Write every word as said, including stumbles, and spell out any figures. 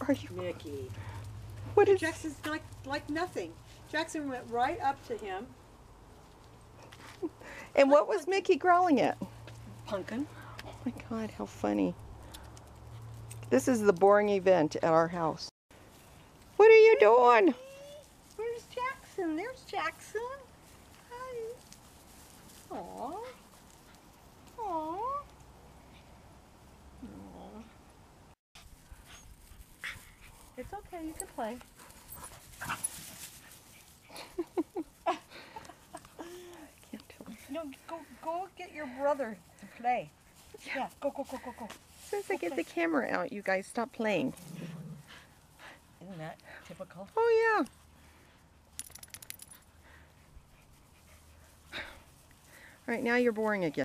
are you? Mickey. What is? Jackson's like like nothing. Jackson went right up to him. And what was Mickey growling at? Pumpkin. Oh my God, how funny. This is the boring event at our house. What are you doing? Where's Jackson? There's Jackson. Hi. Aww. Aww. Aww. It's okay, you can play. Can't tell. No, go go get your brother to play. Yeah, go go go go go. As soon as I get the camera out, you guys stop playing. Isn't that typical? Oh yeah. All right, now you're boring again.